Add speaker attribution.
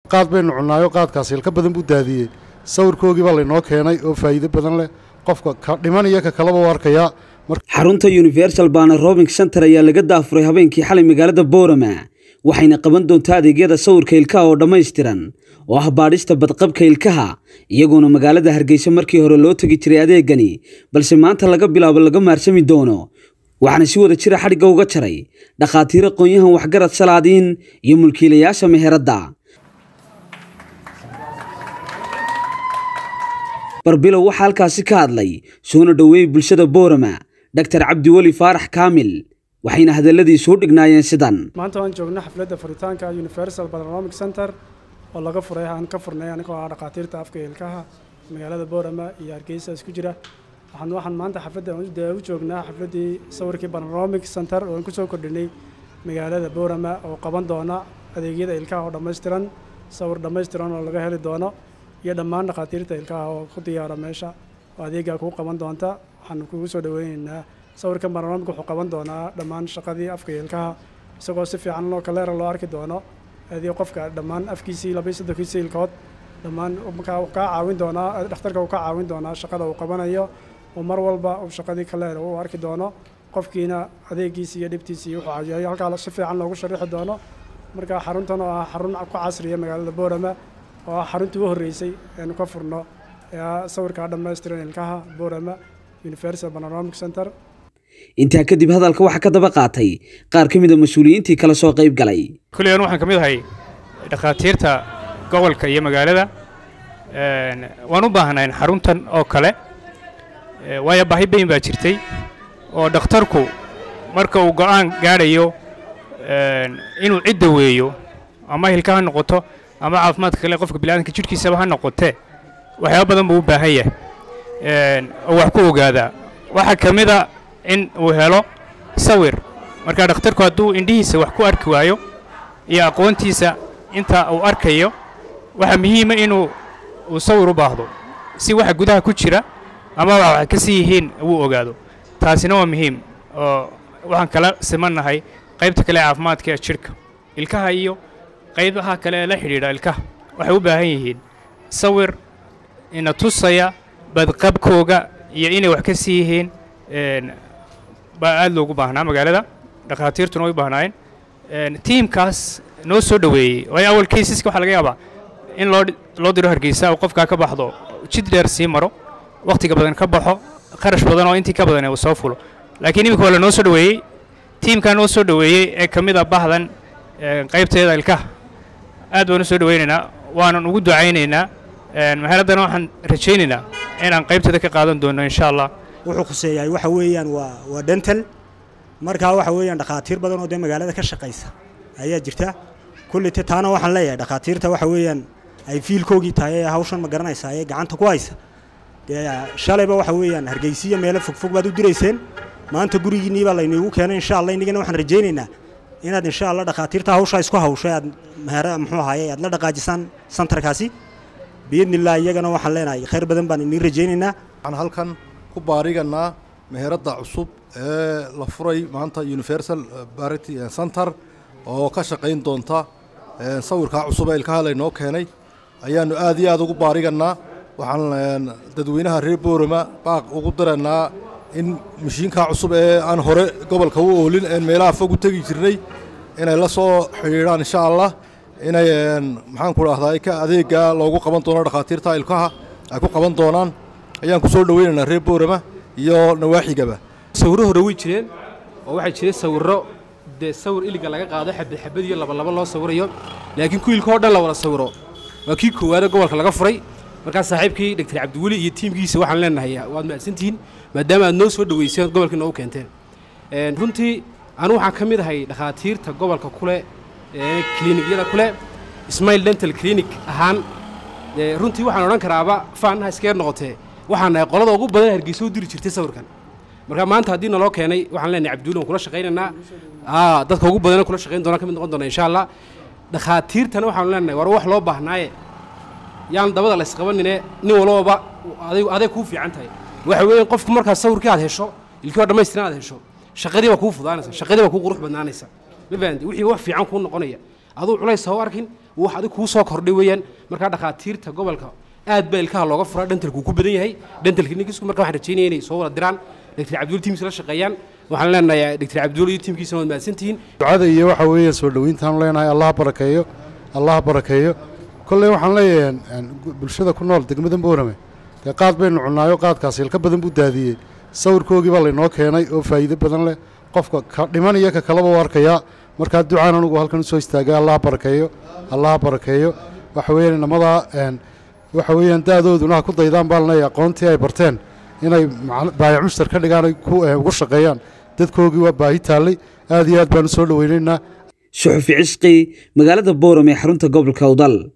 Speaker 1: qaad baynu cunaayo qaadkaas ilka badan buu daadiyey sawirkoogii baa laynoo keenay oo faa'iido badan leh qofka ka dhimanaya ka kalaba u arkaya.
Speaker 2: xarunta Universal Panoramic Center ayaa laga daafuray habeenkii xalay magaalada Boorama waxayna qaban doontaa adeegyada sawirka ilkaha oo dhammaystiran oo ah baadhista badqabka ilkaha iyagoona magaalada Hargeysa markii hore loo tagi jiray adeegani balse maanta laga bilaabo laga maarsami doono waxaana si wada jira xadhiga uga jaray dhaqaatiir aqoonyahan waxgarad salaadiin iyo mulkiilayaasha meherada. barbilow waxa halkaasi ka hadlay soona dhaweey bulshada Boorama Dr. Cabdi Wali Faarax Kaamil waxayna hadalladii soo dhignaayeen sidan.
Speaker 3: maanta waan joognaa xafladda furitaanka Universal Panoramic Center oo laga furay aan ka furnay anigoo ah dhaqaatiirta afka ilkaha magaalada Boorama iyo Hargeysa isku jira. waxaan maanta xafladda u joognaa xafladdii sawirkii Panoramic Center oo ku soo kordhinay magaalada Boorama oo qaban doona adeegyada ilkaha oo dhammaystiran sawir dhammaystiran oo laga heli doono iyo dhammaan dhaqaatiirta ilkaha oo ku diyaara meesha oo adeegga ku qaban doonta. waxaan kugu soo dhaweynaynaa sawirkan Panoramic wuxuu qaban doonaa dhammaan shaqadii afka ilkaha isagoo si fiican loo kaleer loo arki doono adeeg qofka dhammaan afkiisii labadiisa ilkood dhammaan ka caawin doonaa dhakhtarka uu ka caawin doonaa shaqada uu qabanayo oo mar walba uu shaqadii kaleer uu arki doono qofkiina adeegiisa iyo dhibtiisa wuxuu caawiyay halka si fiican loogu sharaxi doono. marka xaruntan oo ah xarun ku casriya magaalada Boorama oo xaruntii ugu horeysay ee ka furno sawirka dhammaystiran ilkaha Boorama Universal Panoramic Center.
Speaker 2: inta kadib hadalka waxa ka daba qaatay qaar kamid ah mas'uuliyiintii kala soo qayb galay.
Speaker 4: kulliyan waxaan kamid ahay dhaqaatiirta gobolka iyo magaalada waan u baahanayn xaruntan oo kale waayo baahi bayn baa jirtay oo dhakhtarku marka uu go'aan gaarayo inuu cid daweeyo ama ilkaha noqoto ama caafimaadka kale qofka bilaadanka jidhkiisaba ha noqotee waxyaabo badan buu u baahan yahay oo wax ku ogaada. waxa kamid ah in uu helo sawir marka dhakhtarku hadduu indhihiisa wax ku arki waayo iyo aqoontiisa inta uu arkayo waxa muhiim ah inuu sawir u baahdo si waxa gudaha ku jira ama waxa ka sii yihiin uu ogaado. taasina waa muhiim oo waxaan kala simanahay qaybta kale caafimaadka ee jirka ilkaha iyo qaybaha kale ee la xiriira ilkaha waxay u baahan yihiin sawir ina tusaya badqabkooga iyo inay wax ka sii yihiin baa aad loogu baahnaa magaalada dhaqaatiirtuna way baahnaayeen. tiimkaas noo soo dhaweeyey way awal caseska waxa laga yaabaa in loo diro Hargeysa oo qofka ka baxdo jid dheer sii maro waqtiga badan ka baxo kharash badan oo intii ka badan uu soo fulo laakiin imika wala noo soo dhaweeyey tiimkan noo soo dhaweeyey ee kamid ah bahdan qaybteeda ilkaha aad baan u soo dhaweynaynaa waanan ugu ducaynaynaa meheradana waxaan rajaynaynaa inaan qaybteeda ka qaadan doono insha Allah.
Speaker 5: wuxuu khuseeyay waxa weeyaan waa dental marka waxa weeyaan dhaqaatiir badan oo magaalada ka shaqeysa ayaa jirta kulli taana waxaan leeyahay dhaqaatiirta waxa weeyaan ay fiilkoogii tahay hawshan ma garanaysaa ay gacanta ku haysa shalayba waxa weeyaan Hargeysa meel fog baad u direyseen maanta gurigiinii baa la inoogu keenay insha Allah inagana waxaan rajaynaynaa inaad insha Allah dhaqaatiirta hawsha isku hawshay aad muxuu ahaayay aad la dhaqaajisan santarkaasi biidnillah iyagana waxaan leenahay khayr badan baan idin rajaynaynaa.
Speaker 1: waxaan halkan ku baariganaa meherada cusub ee la furay maanta Universal Panoramic Center oo ka shaqeyn doonta sawirka cusub ee ilkaha laynoo keenay ayaanu aad iyo aad ugu baariganaa. waxaan dadweynaha reer Boorama baaq ugu diranaa in mashiinka cusub ee aan hore gobolka u oolin ee meelaha fog u tagi jirnay inay la soo xiriiraan insha Allah inay maxaan ku raahdaa ka adeega loogu qaban doono dhaqaatiirta ilkaha ay ku qaban doonaan ayaan ku soo dhaweynaynaa reer Boorama iyo nawaaxigaba.
Speaker 6: sawirro hore way jireen oo waxa jiray sawirro sawir iliga laga qaado xabad iyo laba loo sawirayo laakiin ku ilka oo dhan la wada sawiro waa kii koowaad gobolka laga furay. marka saaxiibkii Dr. Cabdi Wali iyo tiimkiisa waxaan leenahay waad mahadsantihiin maadaama aad noo soo dhaweyseen gobolka noo keenteen. runtii anu waxaan kamid ahay dhaqaatiirta gobolka kule clinic-yada kule Smile Dental Clinic ahaan runtii waxaan oran karaaba faanaha iska noqotay waxaan nahay qolada ugu badan Hargeysa u diri jirtay sawirkan. marka maanta hadii naloo keenay waxaan leenahay Cabdi Wali kula shaqeynaa dadka ugu badan kula shaqeyn doona kamid noqon doona insha Allah. dhaqaatiirtana waxaan leenahay war wax loo baahnaaye yaan dabada la isqabanine nin walba adeeg ku fiican tahay waxa weeyaan qofku marka sawirka aad hesho ilkoo dhammaystiran aad hesho shaqadii waa ku fudaanaysa shaqadii waa ku qurux badnaanaysa ma fahanti wixii wax fiican ku noqonaya aduu culays ha u arkin wax adiga kuu soo kordhay weeyaan markaa dhakhaatiirta gobolka aad baa ilkaha looga furaa dhantalku ku badan yahay dhantal clinicsku markaa waxaan rajaynaya inay soo wada diraan dr cabduul tiimkiisa la shaqeeyaan waxaan leenahay dr cabduul iyo tiimkiisa waad mahadsantihiin
Speaker 7: ducada iyo waxa weeye soo dhaweyntaan leenahay allah barakeeyo kolley waxaan leeyahay bulshada ku nool degmada Boorame dee qaad baynu cunaayo qaadkaas ilka badan buu daadiyey sawirkoogii baa laynoo keenay oo faa'iido badan leh qofka ka dhimanaya ka kalaba u arkaya markaa ducaan anugu halkan usoo istaagay allah barakeeyo waxa weeyaan inamada waxa weeyaan da'dooduna ku daydaan baan leeyahay aqoontii ay barteen inay baayac mushtar ka dhigaan ay ugu shaqeeyaan dadkoogii waa baahi taallay aad iyo aad baan u soo dhaweynaynaa
Speaker 2: suxufi cisqi magaalada Boorame xarunta gobolka Awdal.